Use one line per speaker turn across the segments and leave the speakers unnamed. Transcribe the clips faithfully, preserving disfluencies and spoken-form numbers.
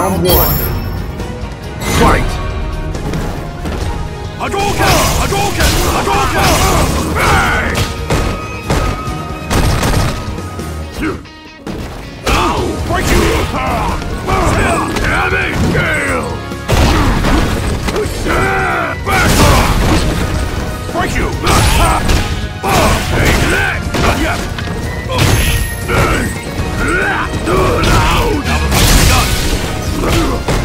Round one. Fight!
Hadouken! Hadouken! Hadouken! Bang! Ow! Break you! Heavy gale! Back off! Break you! Take that! Not yet! Loud! Done!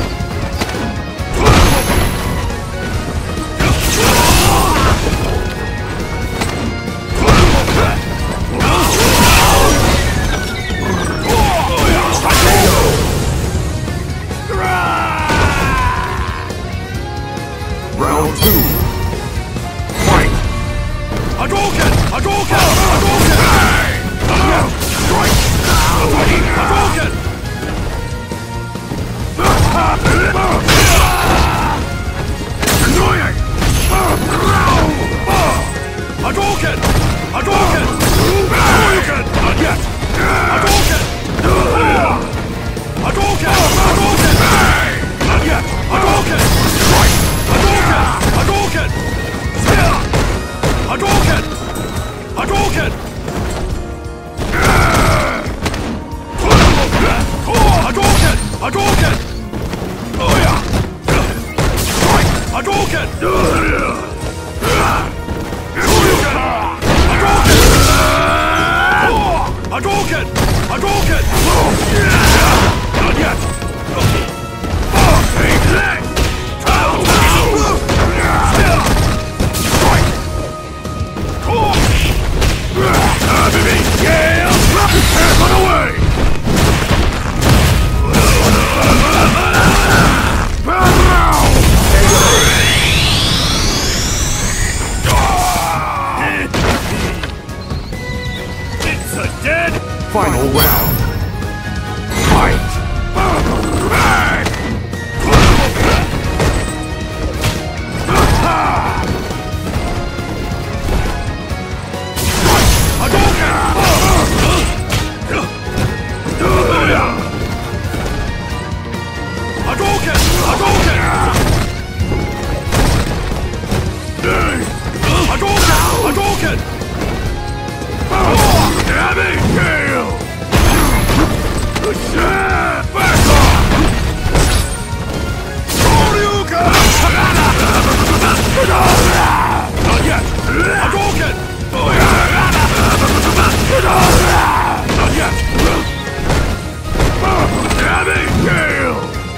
Round two. Fight!
Hadouken! Hadouken! Hadouken! Bang! Strike! Hadouken! Annoying! Hadouken! Hadouken! Hadouken! Not yet! Hadouken! Hadouken! Hadouken! Not yet! Hadouken! Strike! Hadouken! Hadouken! Hadouken! Hadouken! Hadouken! Hadouken! Oh yeah! Strike! Hadouken! Hadouken! Hadouken! Not yet! Take that! Run away! It's a dead
Final round. Fight!
bang! Hadouken! Hadouken! Hadouken! Hadouken! Heavy gale! Back off! Shoryuken! Not yet! Hadouken! Not yet! Heavy gale!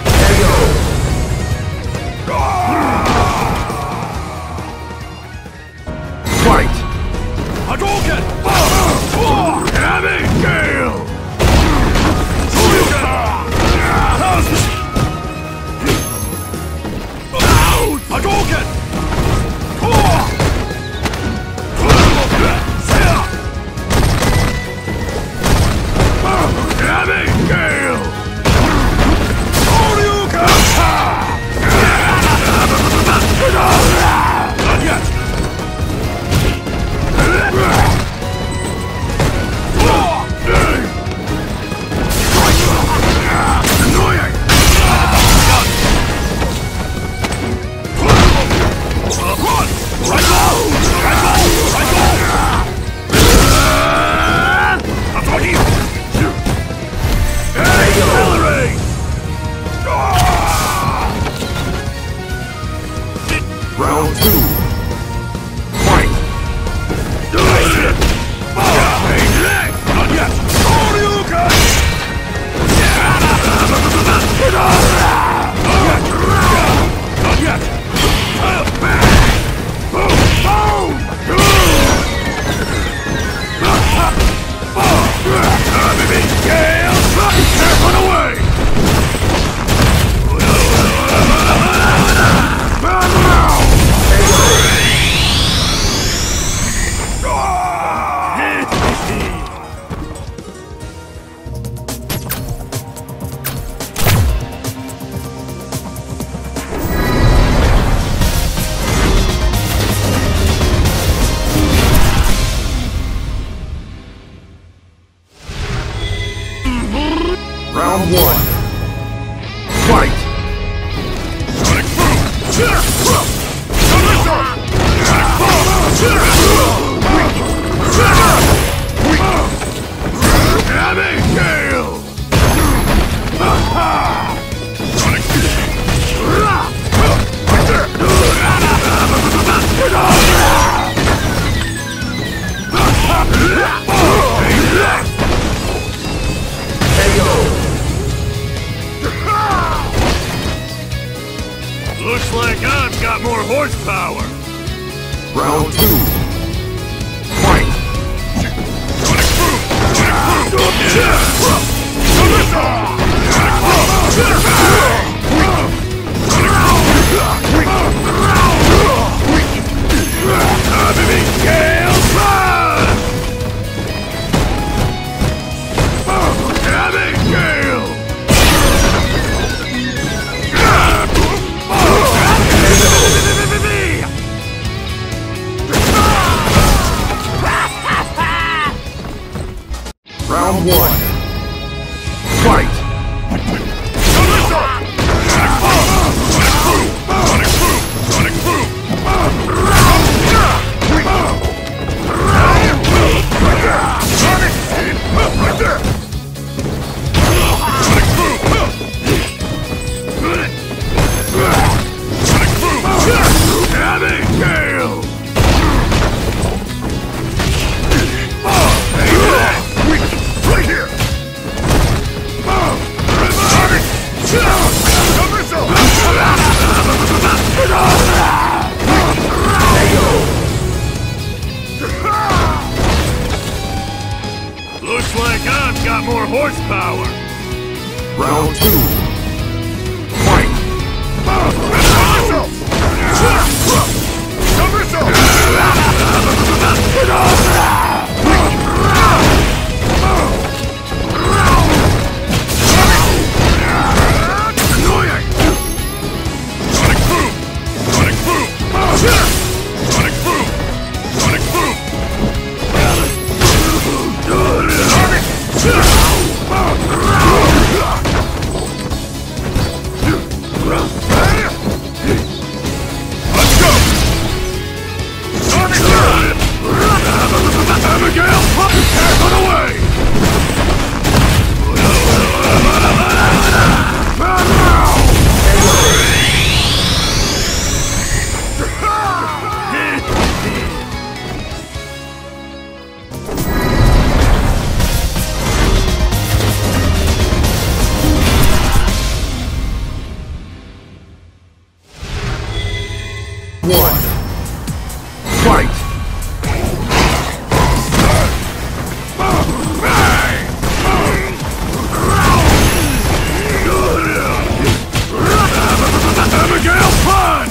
Fight!
Hadouken! Heavy gale! Hadouken! Hadouken! Heavy gale! Not yet! Annoying! Run! Right go! Right go! Right go! That's what he... Accelerate!
Round two. Fight!
Not yet! Shoryuken! Not yet! Not yet! Boom! Baby! Gale! Run away!
Round one. Fight!
Sonic boom! Sonic boom! Heavy gale! Sonic Looks like I've got more horsepower.
Round two. Fight!
Sonic boom! Sonic boom! Yeah! Sonic boom! Heavy gale run! Heavy gale!
Round one. Fight!
Sonic boom! Sonic boom! Sonic boom! Looks like I've got more horsepower.
Round two. Fight!
Annoying! Sonic boom! Sonic boom! Sonic boom! Sonic boom! Let's go! Sonic Abigail, pop your cat on away!
One. Fight!
Abigail, fun!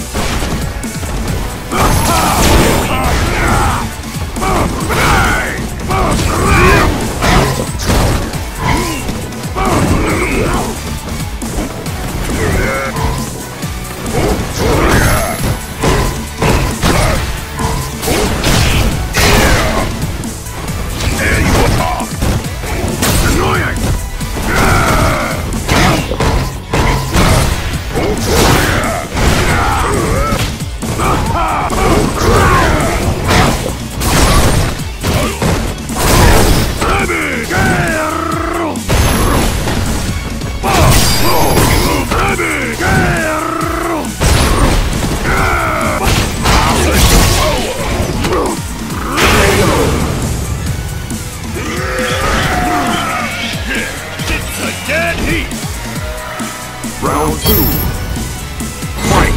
Round two. Fight!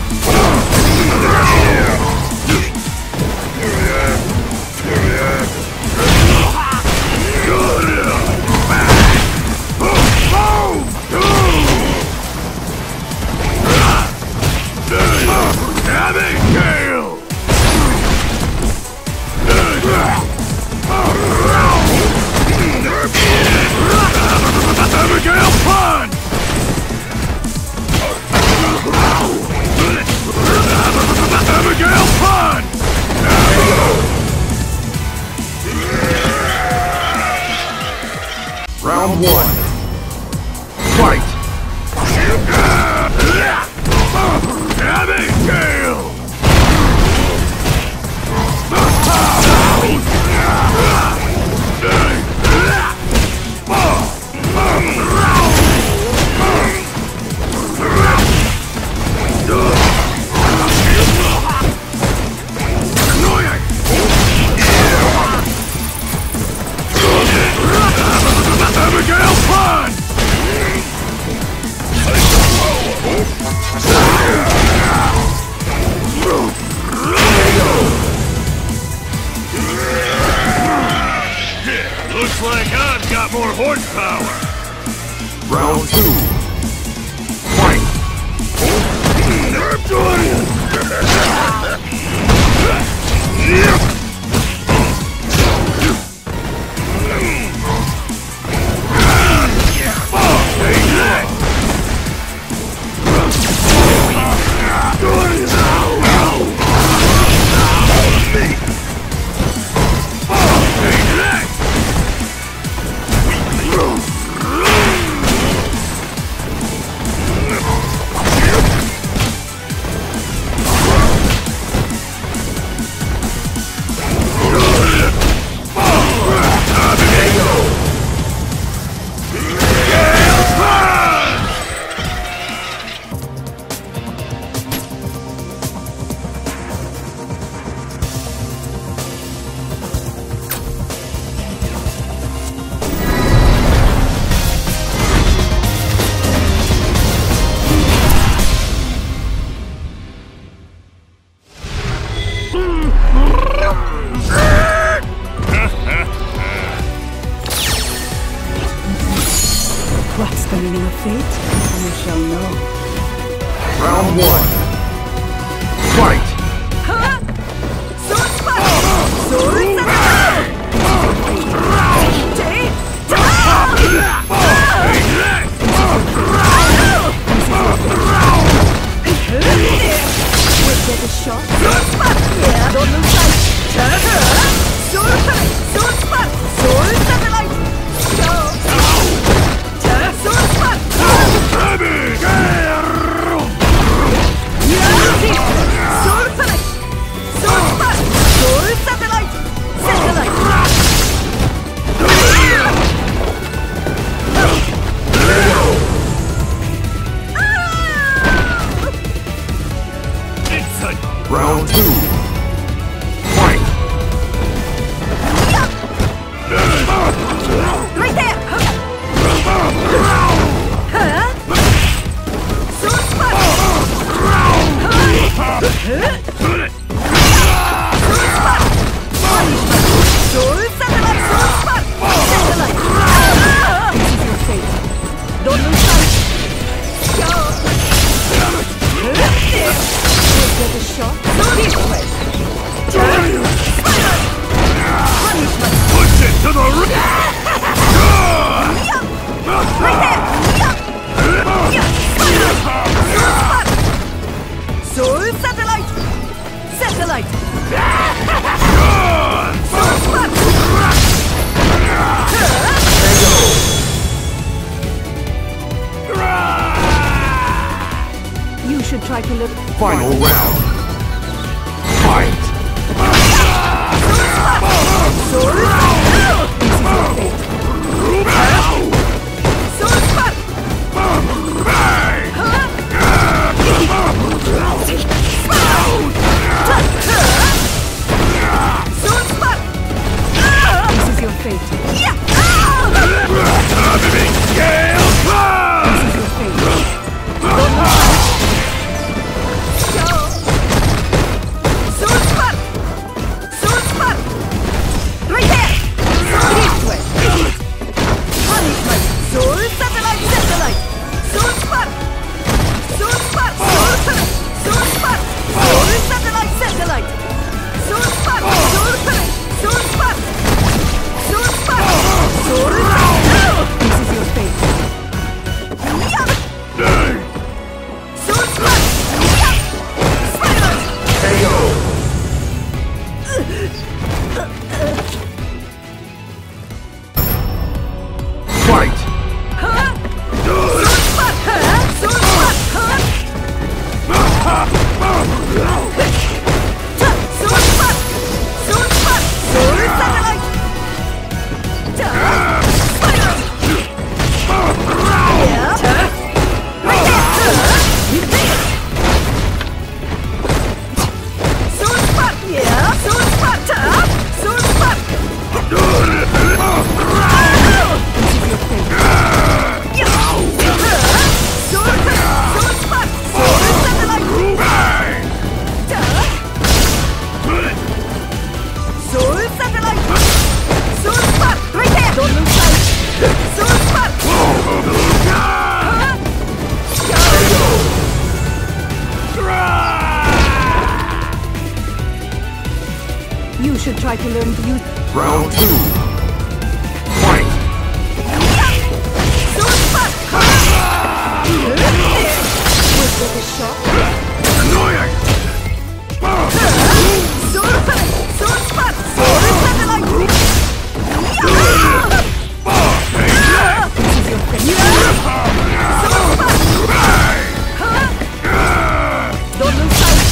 Abigail, fun! Abigail, fun!
Round one. Fight!
Damage gale! Abigail Pond! Looks like I've got more horsepower.
Round two. Fight!
What's the meaning of fate? You shall know.
Round one. Fight!
Get a shot. Yeah, don't lose sight. Soul Spike! Soul Spike! Soul Satellite! Soul Spike! Soul Panic! Soul Spike! Soul Satellite! Satellite!
Round two. Fight!
Right there! Huh? Soul Spike! Soul Satellite! Soul Spike! Satellite! This is your fate. Don't lose sight. Get a shot. This way. Punishment.
Push it to the r-
Right there. Soul Satellite. Satellite. Soul Spot. You should try to live.
Final round. Fight!
Soul Spot. This is your fate. Soul Spot. Soul Spot. This is your fate. This is your fate. Soul Spot. Soul Spot. Right there. This way. Punishment. Soul Satellite. Satellite. Soul Spot. Soul Spot. Soul Panic. Soul Spot. Soul Satellite. Satellite. Soul Spot. Soul Panic. Soul Spot. Soul Spot. Soul Satellite. This is your fate. Soul Spot. Spider.
K O! Fight!
Soul Spot. Soul Spot. try to learn to use...
Round two. Fight!
Super! Was that a shot?
Annoying!
Super! Super! Super satellite! This is your thing. Super! Don't lose sight!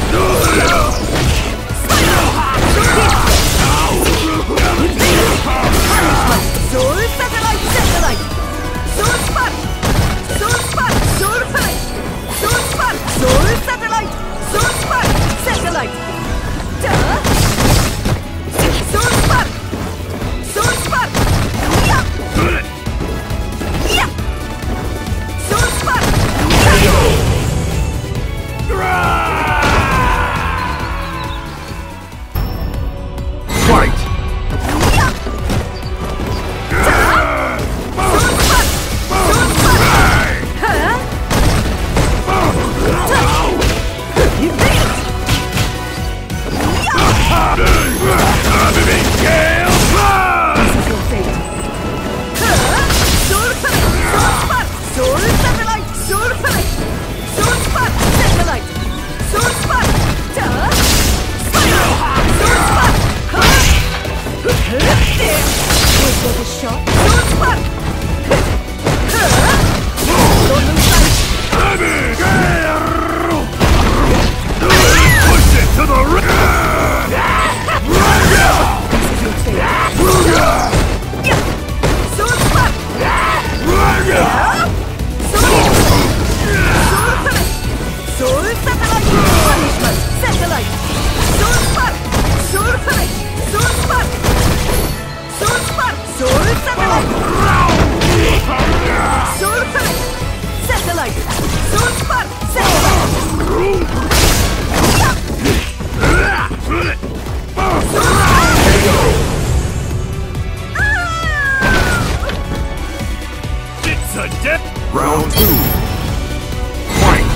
Soul satellite satellite! Soul spark! Soul spark! Soul flight! Soul spark! Soul satellite! Soul spark! Satellite! Duh! Soul spark! Soul spark! Yeah! Yeah! Soul spark!
Fight! Round two. Fight!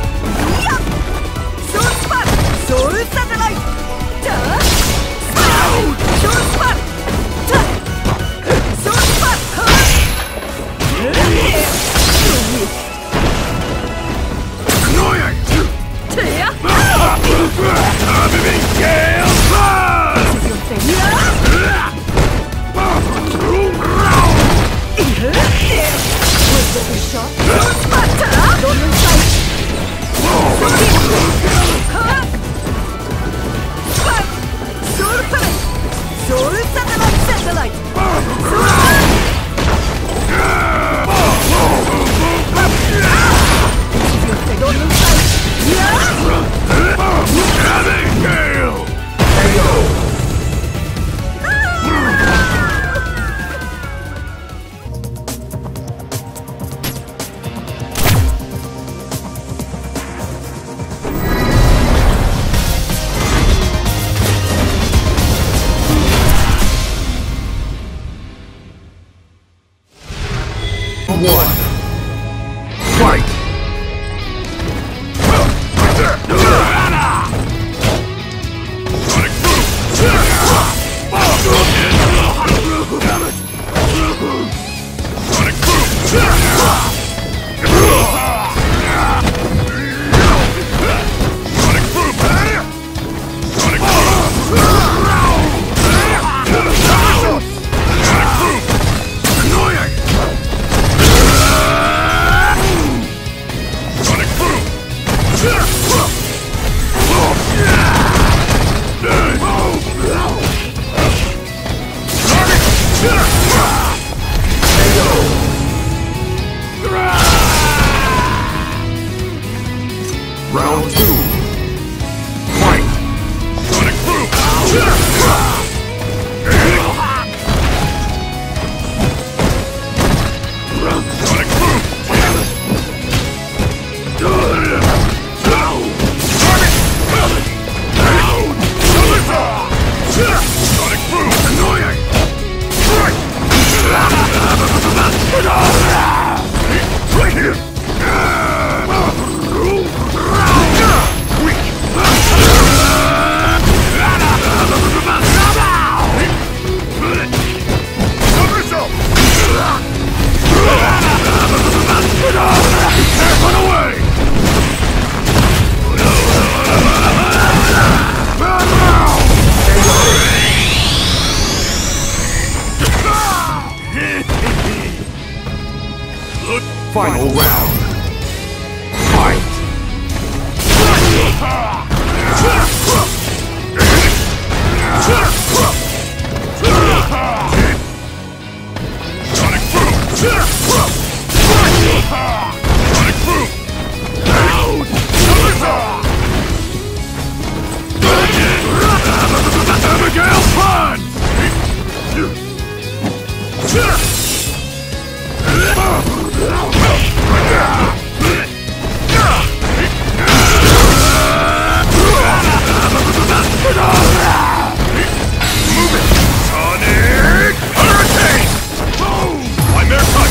Soul spark! Soul satellite! Duh! Soul spark! Duh! Soul spark!
Annoying!
Yeah!
Gale!
This is your thing. Was that a shot? Soul spark! Don't lose sight! Spark! Soul flight! Soul satellite satellite! Soul spark! This is your thing. Don't lose sight! Yeah!
Gale! K O! One. Fight! Round two. Fight! Sonic Boom! Sonic Boom! Sonic Boom! Annoying! Right here! Weak! Final round. Fight! Sonic Boom! Sonic Boom! Abigail Punch! Sonic Hurricane! Boom! Nightmare Punch!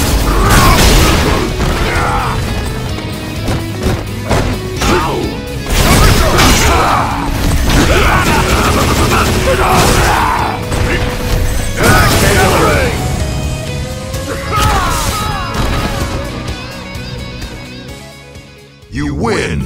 You win!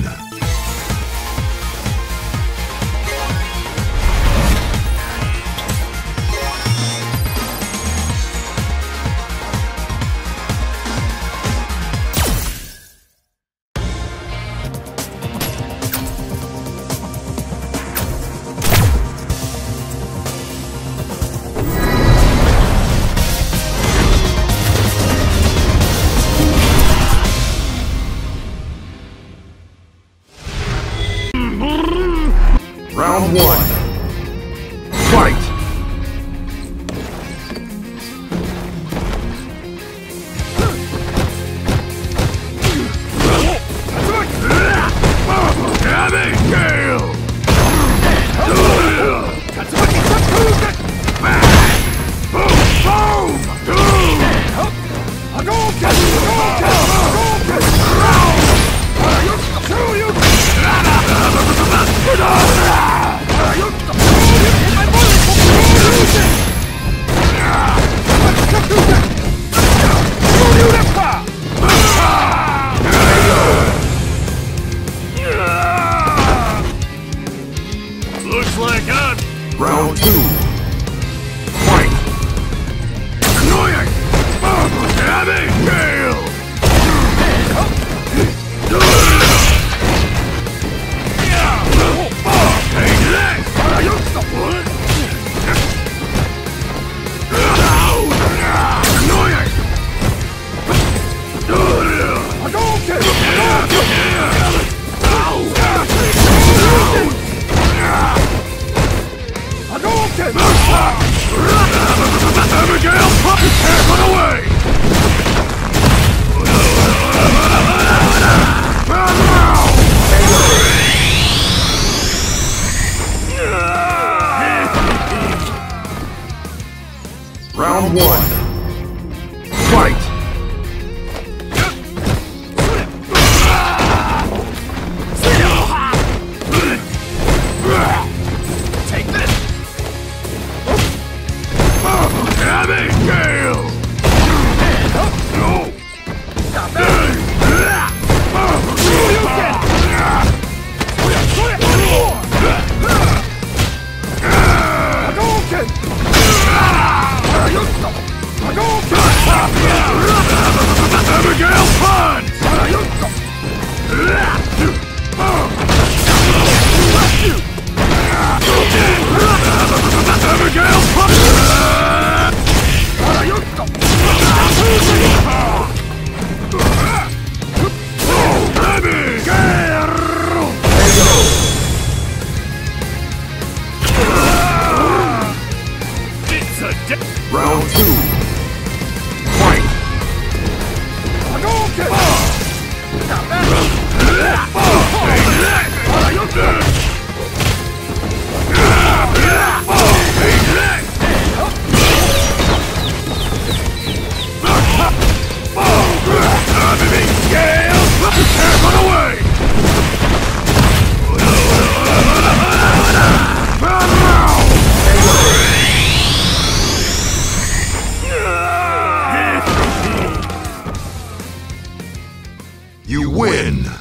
Round one. Fight! Abigail! Looks like I'm... Round two. Fight! Annoying! Abigail! Abigail, pop his head, run away! Round one. Fight! Take this! Abigail! No! Stop that! Abigail Punch! Abigail Punch! Round two. Fight! Run away! You win!